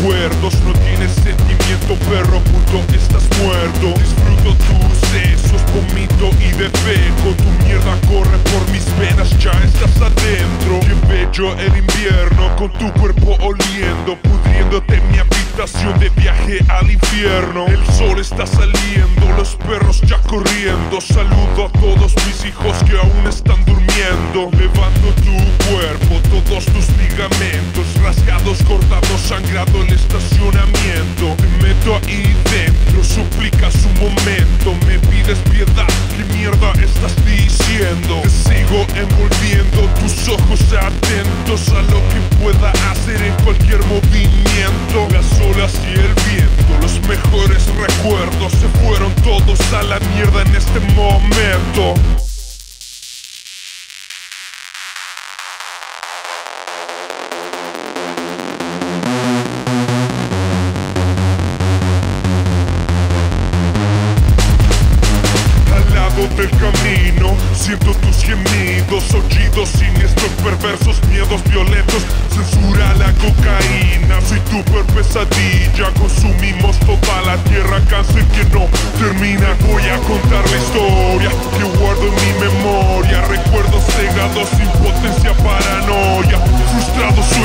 recuerdos. No tienes sentimiento, perro puto, estás muerto. Disfruto tus sesos, vomito y defeco. Tu mierda corre por mis venas, ya estás adentro. Qué bello el invierno, con tu cuerpo oliendo, pudriéndote en mi habitación de viaje al infierno. El sol está saliendo, los perros ya corriendo. Saludo a todos mis hijos que aún están durmiendo. Levanto tu cuerpo, todos tus ligamentos rasgados, cortados, sangrado el estacionamiento. Te meto ahí dentro, suplicas un momento, me pides piedad, ¿qué mierda estás diciendo? Te sigo envolviendo, tus ojos atentos a lo que pueda hacer en cualquier movimiento. Las olas y el viento, los mejores recuerdos se fueron todos a la mierda en este momento. Del camino, siento tus gemidos, aullidos siniestros, perversos, miedos violentos. Censura la cocaína, soy tu peor pesadilla. Consumimos toda la tierra, cáncer que no termina. Voy a contar la historia que guardo en mi memoria. Recuerdos cegados, impotencia, paranoia. Frustrados,